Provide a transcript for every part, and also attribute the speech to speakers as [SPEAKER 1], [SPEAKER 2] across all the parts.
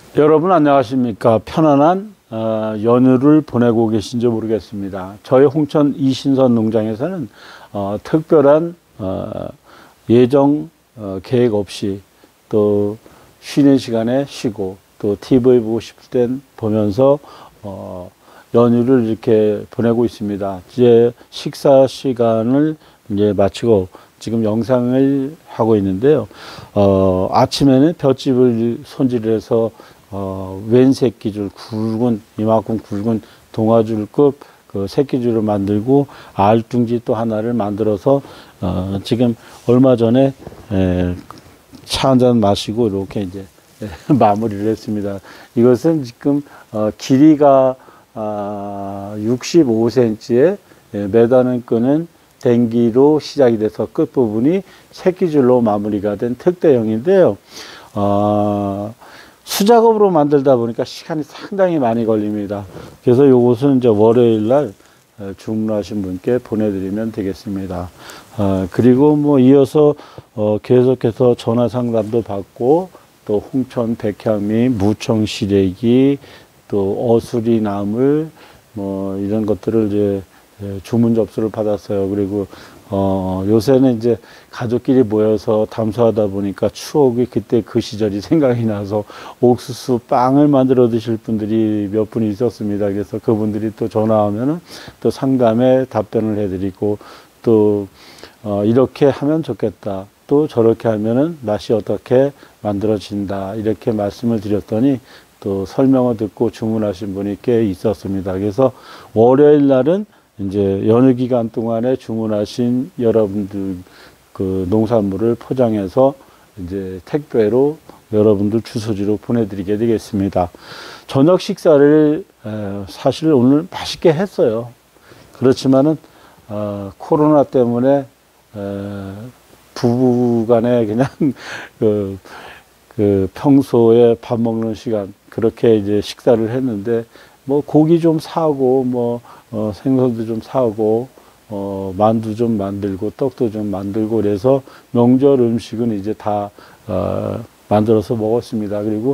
[SPEAKER 1] 여러분 안녕하십니까? 편안한 연휴를 보내고 계신지 모르겠습니다. 저희 홍천 이신선 농장에서는 특별한 예정 계획 없이 또 쉬는 시간에 쉬고 또 TV 보고 싶을 땐 보면서 연휴를 이렇게 보내고 있습니다. 이제 식사 시간을 이제 마치고 지금 영상을 하고 있는데요. 아침에는 볏짚을 손질해서 웬 새끼줄 굵은 이만큼 굵은 동아줄급 그 새끼줄을 만들고 알뚱지 또 하나를 만들어서 지금 얼마 전에 차 한 잔 마시고 이렇게 이제 마무리를 했습니다. 이것은 지금 길이가 65cm에 매다는 끈은 댕기로 시작이 돼서 끝부분이 새끼줄로 마무리가 된 특대형인데요. 수작업으로 만들다 보니까 시간이 상당히 많이 걸립니다. 그래서 요것은 이제 월요일 날 주문하신 분께 보내드리면 되겠습니다. 그리고 뭐 이어서 계속해서 전화 상담도 받고 또 홍천 백향미, 무청 시래기, 또 어수리 나물 뭐 이런 것들을 이제 주문 접수를 받았어요. 그리고 요새는 이제 가족끼리 모여서 담소하다 보니까 추억이 그때 그 시절이 생각이 나서 옥수수 빵을 만들어 드실 분들이 몇 분 있었습니다. 그래서 그분들이 또 전화하면은 또 상담에 답변을 해드리고 또 이렇게 하면 좋겠다. 또 저렇게 하면은 맛이 어떻게 만들어진다. 이렇게 말씀을 드렸더니 또 설명을 듣고 주문하신 분이 꽤 있었습니다. 그래서 월요일 날은 이제 연휴 기간 동안에 주문하신 여러분들 그 농산물을 포장해서 이제 택배로 여러분들 주소지로 보내드리게 되겠습니다. 저녁 식사를 사실 오늘 맛있게 했어요. 그렇지만은 코로나 때문에 부부간에 그냥 그 평소에 밥 먹는 시간 그렇게 이제 식사를 했는데 뭐 고기 좀 사고 뭐 생선도 좀 사고 만두 좀 만들고 떡도 좀 만들고 그래서 명절 음식은 이제 다 만들어서 먹었습니다. 그리고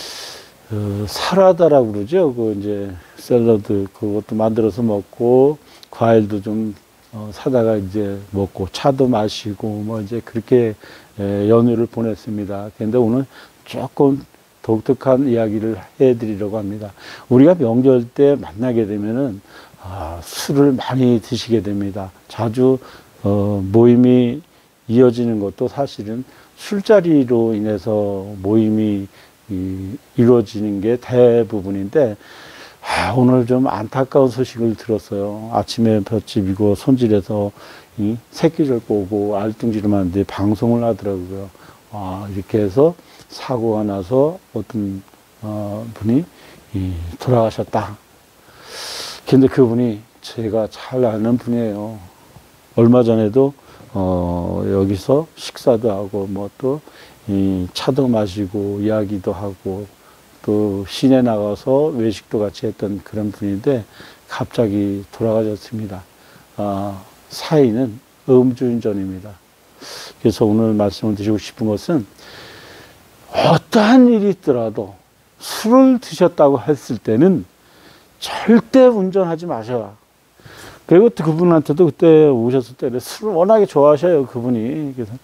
[SPEAKER 1] 사라다라고 그러죠. 그 이제 샐러드 그것도 만들어서 먹고 과일도 좀 사다가 이제 먹고 차도 마시고 뭐 이제 그렇게 연휴를 보냈습니다. 근데 오늘 조금 독특한 이야기를 해드리려고 합니다. 우리가 명절 때 만나게 되면은 술을 많이 드시게 됩니다. 자주 모임이 이어지는 것도 사실은 술자리로 인해서 모임이 이루어지는 게 대부분인데 오늘 좀 안타까운 소식을 들었어요. 아침에 볏짚이고 손질해서 이 새끼줄 꼬고 알뚱지를 만드는데 방송을 하더라고요. 이렇게 해서 사고가 나서 어떤 분이 돌아가셨다. 근데 그분이 제가 잘 아는 분이에요. 얼마 전에도 여기서 식사도 하고 뭐 또 차도 마시고 이야기도 하고 또 시내 나가서 외식도 같이 했던 그런 분인데 갑자기 돌아가셨습니다. 사인은 음주운전입니다. 그래서 오늘 말씀을 드리고 싶은 것은 어떠한 일이 있더라도 술을 드셨다고 했을 때는 절대 운전하지 마셔라. 그리고 또 그분한테도 그때 오셨을 때 술을 워낙에 좋아하셔요, 그분이. 그래서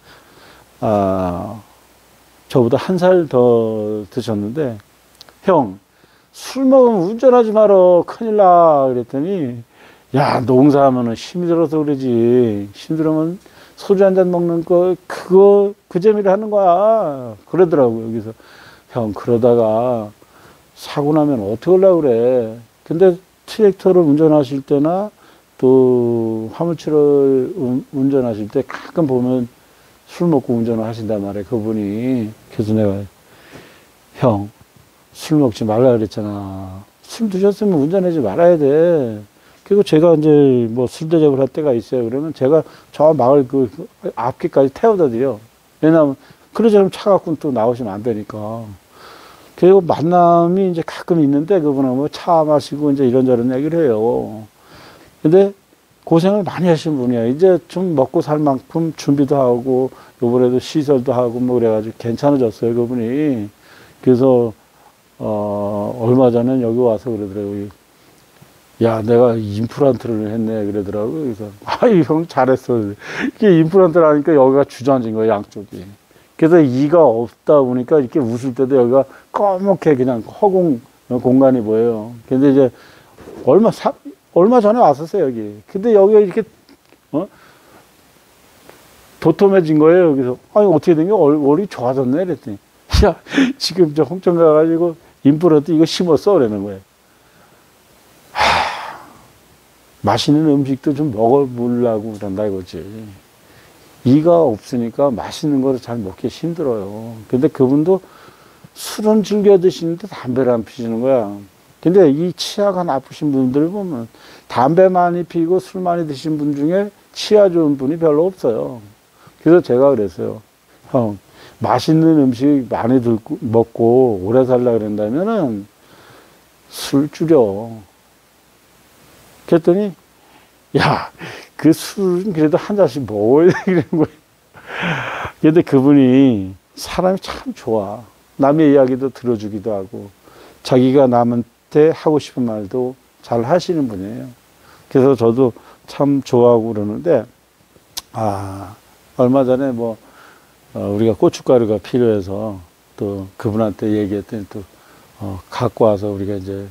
[SPEAKER 1] 저보다 한 살 더 드셨는데 형, 술 먹으면 운전하지 마라. 큰일 나. 그랬더니 야, 농사하면은 힘이 들어서 그러지. 힘들으면 소주 한 잔 먹는 거 그 재미를 하는 거야. 그러더라고요. 그래서 형, 그러다가 사고 나면 어떡하려고 그래. 근데 트랙터를 운전하실 때나 또 화물차를 운전하실 때 가끔 보면 술 먹고 운전을 하신단 말이에요. 그분이. 그래서 내가 형, 술 먹지 말라 그랬잖아. 술 드셨으면 운전하지 말아야 돼. 그리고 제가 이제 뭐 술 대접을 할 때가 있어요. 그러면 제가 저 마을 그 앞길까지 태워다 드려. 왜냐하면 그러지 않으면 차 갖고 또 나오시면 안 되니까. 그리고 만남이 이제 가끔 있는데 그분은 뭐 차 마시고 이제 이런저런 얘기를 해요. 근데 고생을 많이 하신 분이에요. 이제 좀 먹고 살 만큼 준비도 하고 요번에도 시설도 하고 뭐 그래가지고 괜찮아졌어요. 그분이. 그래서 얼마 전에 여기 와서 그러더라고요. 야, 내가 임플란트를 했네, 그러더라고요. 그래서, 아이, 형, 잘했어. 이게 임플란트를 하니까 여기가 주저앉은 거예요, 양쪽이. 그래서 이가 없다 보니까 이렇게 웃을 때도 여기가 검게 그냥 허공 공간이 보여요. 근데 이제, 얼마 전에 왔었어요, 여기. 근데 여기가 이렇게, 도톰해진 거예요. 그래서, 아니, 어떻게 된 게 얼굴이 좋아졌네, 그랬더니. 야, 지금 저 홍천 가가지고 임플란트 이거 심었어, 그러는 거예요. 맛있는 음식도 좀 먹어보려고 그런다 이거지. 이가 없으니까 맛있는 거를 잘 먹기 힘들어요. 근데 그분도 술은 즐겨 드시는데 담배를 안 피시는 거야. 근데 이 치아가 나쁘신 분들 보면 담배 많이 피고 술 많이 드신 분 중에 치아 좋은 분이 별로 없어요. 그래서 제가 그랬어요. 형, 맛있는 음식 많이 먹고 오래 살려고 그런다면은 술 줄여. 그랬더니, 야, 그 술은 그래도 한 잔씩 먹어야 돼, 이러는 거예요. 근데 그분이 사람이 참 좋아. 남의 이야기도 들어주기도 하고, 자기가 남한테 하고 싶은 말도 잘 하시는 분이에요. 그래서 저도 참 좋아하고 그러는데, 얼마 전에 우리가 고춧가루가 필요해서 또 그분한테 얘기했더니 또, 갖고 와서 우리가 이제,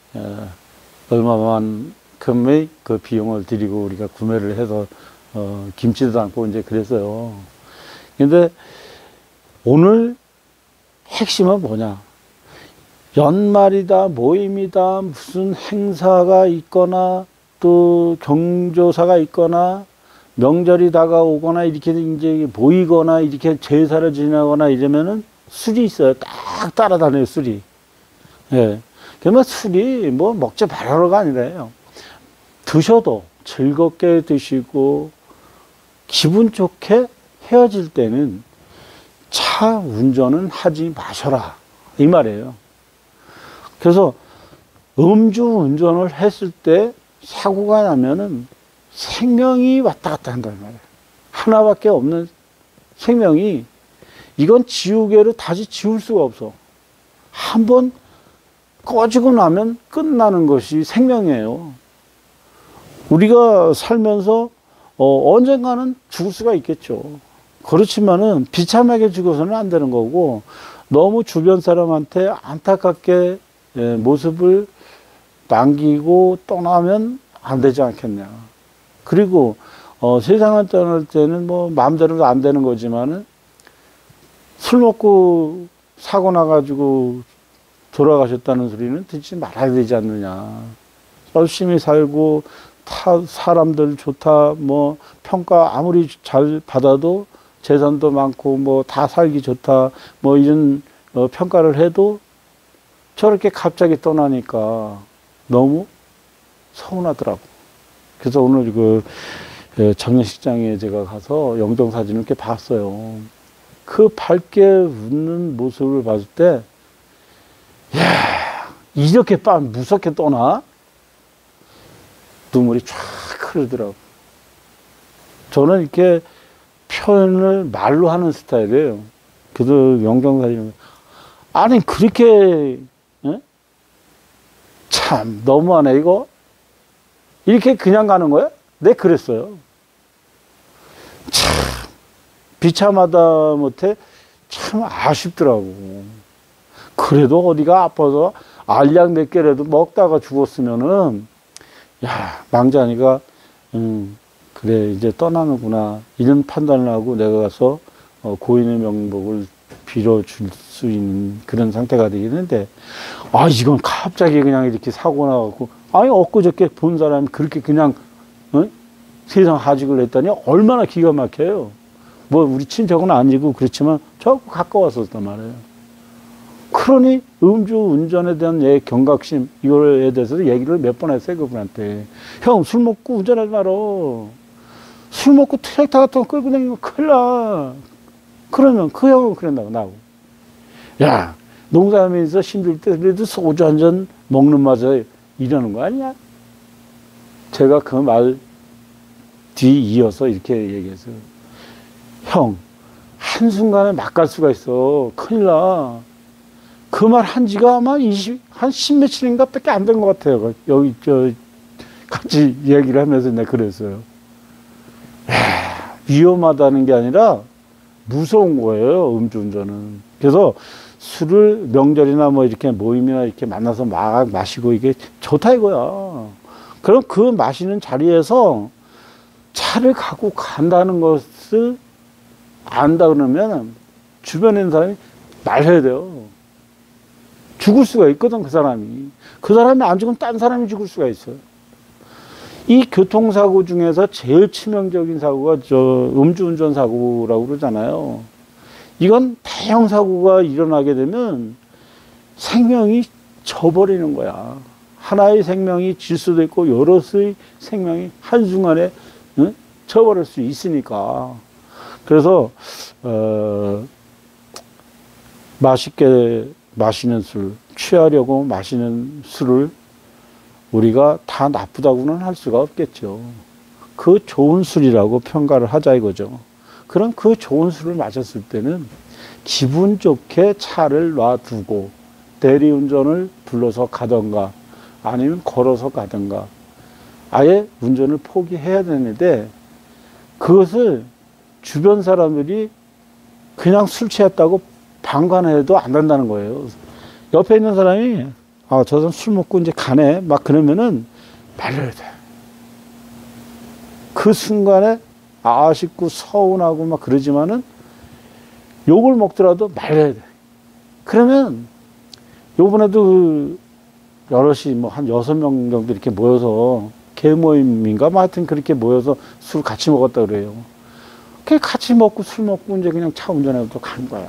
[SPEAKER 1] 얼마만큼의 그 비용을 드리고 우리가 구매를 해서, 김치도 담고 이제 그랬어요. 근데 오늘 핵심은 뭐냐? 연말이다, 모임이다, 무슨 행사가 있거나 또 경조사가 있거나 명절이 다가오거나 이렇게 이제 모이거나 이렇게 제사를 지나거나 이러면은 술이 있어요. 딱 따라다녀요, 술이. 예. 그러면 술이 먹지 말아라가 아니라요. 드셔도 즐겁게 드시고 기분 좋게 헤어질 때는 차 운전은 하지 마셔라. 이 말이에요. 그래서 음주 운전을 했을 때 사고가 나면은 생명이 왔다 갔다 한다는 말이에요. 하나밖에 없는 생명이 이건 지우개로 다시 지울 수가 없어. 한번 꺼지고 나면 끝나는 것이 생명이에요. 우리가 살면서 언젠가는 죽을 수가 있겠죠. 그렇지만은 비참하게 죽어서는 안 되는 거고 너무 주변 사람한테 안타깝게 모습을 남기고 떠나면 안 되지 않겠냐. 그리고 세상을 떠날 때는 마음대로 안 되는 거지만은 술 먹고 사고 나가지고 돌아가셨다는 소리는 듣지 말아야 되지 않느냐. 열심히 살고 사람들 좋다 평가 아무리 잘 받아도 재산도 많고 다 살기 좋다 이런 평가를 해도 저렇게 갑자기 떠나니까 너무 서운하더라고. 그래서 오늘 장례식장에 제가 가서 영정사진을 이렇게 봤어요. 그 밝게 웃는 모습을 봤을 때, 야, 이렇게 무섭게 떠나? 눈물이 쫙 흐르더라고. 저는 이렇게 표현을 말로 하는 스타일이에요. 그래도 영정사진을, 아니, 그렇게, 참, 너무하네, 이거? 이렇게 그냥 가는 거야? 네, 그랬어요. 참, 비참하다 못해 참 아쉽더라고. 그래도 어디가 아파서 알약 몇 개라도 먹다가 죽었으면은, 야, 망자니까, 그래, 이제 떠나는구나. 이런 판단을 하고 내가 가서 고인의 명복을 빌어줄 수 있는 그런 상태가 되겠는데, 이건 갑자기 그냥 이렇게 사고 나갖고, 엊그저께 본 사람이 그렇게 그냥, 세상 하직을 했다니 얼마나 기가 막혀요. 우리 친척은 아니고 그렇지만 저 가까웠었단 말이에요. 그러니 음주 운전에 대한 경각심, 이거에 대해서도 얘기를 몇 번 했어요, 그분한테. 형, 술 먹고 운전하지 말어. 술 먹고 트랙터 같은 거 끌고 다니면 큰일 나. 그러면 그 형은 그런다고, 나하고. 야, 농사하면서 힘들 때 그래도 소주 한 잔 먹는 맛에 이러는 거 아니야? 제가 그 말 뒤 이어서 이렇게 얘기했어요. 형, 한순간에 막 갈 수가 있어. 큰일 나. 그 말 한 지가 아마 한 10며칠인가 밖에 안 된 것 같아요. 여기, 같이 얘기를 하면서 내가 그랬어요. 위험하다는 게 아니라 무서운 거예요, 음주운전은. 그래서 술을 명절이나 뭐 이렇게 모임이나 이렇게 만나서 막 마시고 이게 좋다 이거야. 그럼 그 마시는 자리에서 차를 갖고 간다는 것을 안다 그러면 주변에 있는 사람이 말해야 돼요. 죽을 수가 있거든, 그 사람이. 그 사람이 안 죽으면 딴 사람이 죽을 수가 있어요. 이 교통사고 중에서 제일 치명적인 사고가 음주운전 사고라고 그러잖아요. 이건 대형 사고가 일어나게 되면 생명이 져버리는 거야. 하나의 생명이 질 수도 있고 여럿의 생명이 한순간에 져버릴 수 있으니까. 그래서 맛있게 마시는 술, 취하려고 마시는 술을 우리가 다 나쁘다고는 할 수가 없겠죠. 그 좋은 술이라고 평가를 하자 이거죠. 그럼 그 좋은 술을 마셨을 때는 기분 좋게 차를 놔두고 대리운전을 불러서 가던가 아니면 걸어서 가던가 아예 운전을 포기해야 되는데 그것을 주변 사람들이 그냥 술 취했다고 방관해도 안 된다는 거예요. 옆에 있는 사람이 저 사람 술 먹고 이제 가네 막 그러면은 말려야 돼. 그 순간에 아쉽고 서운하고 막 그러지만은 욕을 먹더라도 말려야 돼. 그러면 요번에도 여럿이 뭐 한 6명 정도 이렇게 모여서 개모임인가 뭐 하여튼 그렇게 모여서 술 같이 먹었다 그래요. 그 같이 먹고 술 먹고 이제 그냥 차 운전해서 간 거야.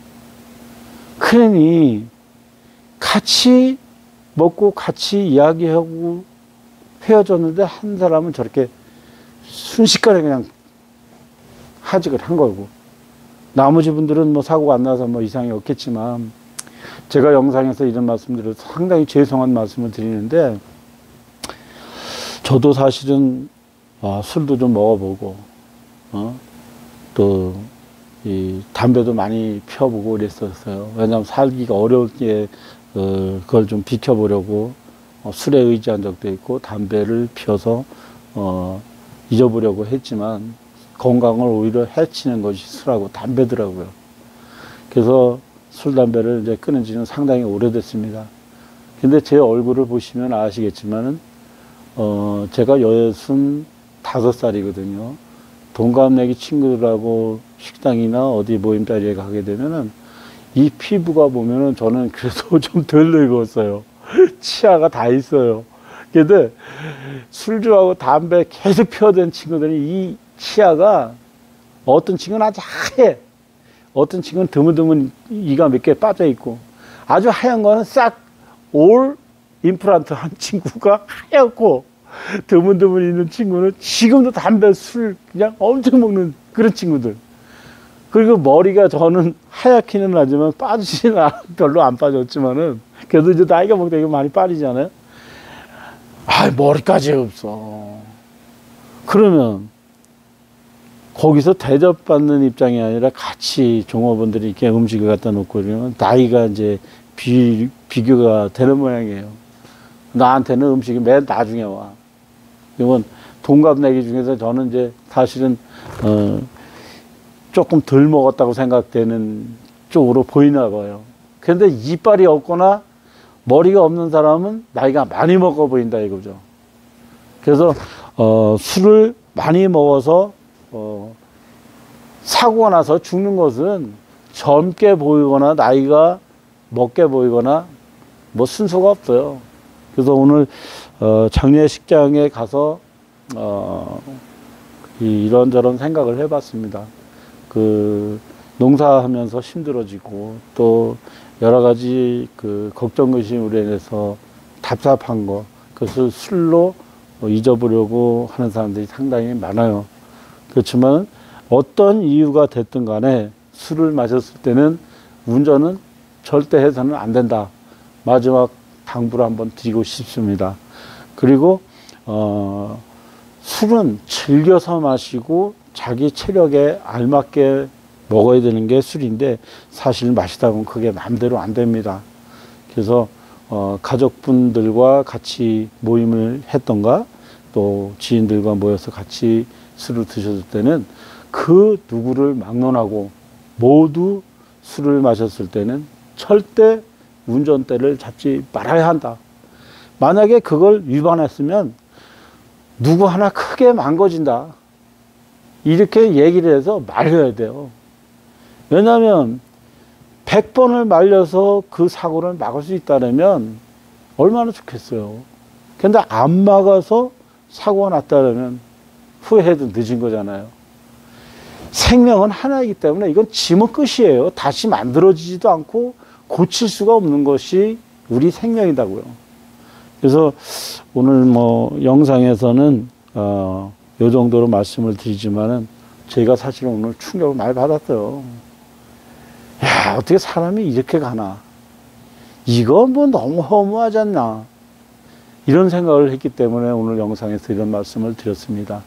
[SPEAKER 1] 그러니 같이 먹고 같이 이야기하고 헤어졌는데 한 사람은 저렇게 순식간에 그냥 하직을 한 거고 나머지 분들은 뭐 사고가 안 나서 뭐 이상이 없겠지만 제가 영상에서 이런 말씀드려서 상당히 죄송한 말씀을 드리는데 저도 사실은 술도 좀 먹어보고 또 이 담배도 많이 피워보고 그랬었어요. 왜냐하면 살기가 어려울 때 그걸 좀 비켜보려고 술에 의지한 적도 있고 담배를 피워서 잊어보려고 했지만 건강을 오히려 해치는 것이 술하고 담배더라고요. 그래서 술, 담배를 이제 끊은 지는 상당히 오래됐습니다. 근데 제 얼굴을 보시면 아시겠지만은 제가 65살이거든요. 동갑내기 친구들하고 식당이나 어디 모임 자리에 가게 되면은 이 피부가 보면은 저는 그래도 좀 덜 늙었어요. 치아가 다 있어요. 근데 술주하고 담배 계속 피워댄 친구들이 이 치아가 어떤 친구는 아주 하얘. 어떤 친구는 드문드문 이가 몇 개 빠져 있고 아주 하얀 거는 싹 올 임플란트 한 친구가 하얗고 드문드문 있는 친구는 지금도 담배 술 그냥 엄청 먹는 그런 친구들. 그리고 머리가 저는 하얗기는 하지만 빠지지는 별로 안 빠졌지만은 그래도 이제 나이가 먹다 이거 많이 빠지잖아요. 머리까지 없어. 그러면 거기서 대접받는 입장이 아니라 같이 종업원들이 이렇게 음식을 갖다 놓고 그러면 나이가 이제 비교가 되는 모양이에요. 나한테는 음식이 맨 나중에 와. 이건 동갑내기 중에서 저는 이제 사실은 조금 덜 먹었다고 생각되는 쪽으로 보이나 봐요. 그런데 이빨이 없거나 머리가 없는 사람은 나이가 많이 먹어 보인다 이거죠. 그래서 술을 많이 먹어서 사고가 나서 죽는 것은 젊게 보이거나 나이가 먹게 보이거나 뭐 순서가 없어요. 그래서 오늘 장례식장에 가서 이런저런 생각을 해봤습니다. 그 농사하면서 힘들어지고 또 여러 가지 그 걱정 의심으로 인해서 답답한 거 그것을 술로 잊어보려고 하는 사람들이 상당히 많아요. 그렇지만 어떤 이유가 됐든 간에 술을 마셨을 때는 운전은 절대 해서는 안 된다. 마지막 당부를 한번 드리고 싶습니다. 그리고 술은 즐겨서 마시고 자기 체력에 알맞게 먹어야 되는 게 술인데 사실 마시다 보면 그게 마음대로 안 됩니다. 그래서 가족분들과 같이 모임을 했던가 또 지인들과 모여서 같이 술을 드셨을 때는 그 누구를 막론하고 모두 술을 마셨을 때는 절대 운전대를 잡지 말아야 한다. 만약에 그걸 위반했으면 누구 하나 크게 망가진다. 이렇게 얘기를 해서 말려야 돼요. 왜냐하면 100번을 말려서 그 사고를 막을 수 있다면 얼마나 좋겠어요. 근데 안 막아서 사고가 났다면 후회해도 늦은 거잖아요. 생명은 하나이기 때문에 이건 지면 끝이에요. 다시 만들어지지도 않고 고칠 수가 없는 것이 우리 생명이다고요. 그래서 오늘 뭐 영상에서는 요 정도로 말씀을 드리지만은 제가 사실은 오늘 충격을 많이 받았어요. 야, 어떻게 사람이 이렇게 가나? 이거 뭐 너무 허무하지 않나? 이런 생각을 했기 때문에 오늘 영상에서 이런 말씀을 드렸습니다.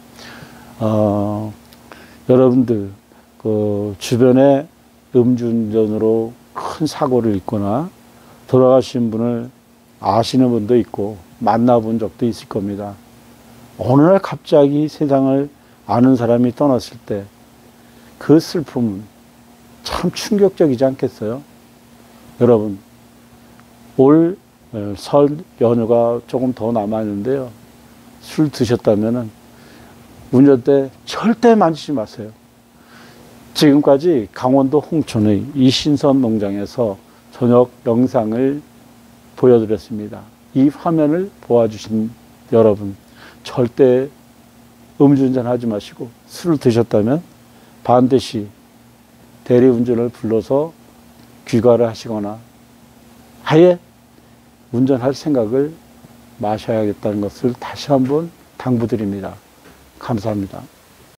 [SPEAKER 1] 여러분들, 그 주변에 음주운전으로 큰 사고를 입거나 돌아가신 분을 아시는 분도 있고 만나본 적도 있을 겁니다. 어느 날 갑자기 세상을 아는 사람이 떠났을 때 그 슬픔은 참 충격적이지 않겠어요? 여러분, 올 설 연휴가 조금 더 남았는데요. 술 드셨다면 운전대 절대 만지지 마세요. 지금까지 강원도 홍천의 이신선 농장에서 저녁 영상을 보여드렸습니다. 이 화면을 보아주신 여러분, 절대 음주운전 하지 마시고 술을 드셨다면 반드시 대리운전을 불러서 귀가를 하시거나 아예 운전할 생각을 마셔야겠다는 것을 다시 한번 당부드립니다. 감사합니다.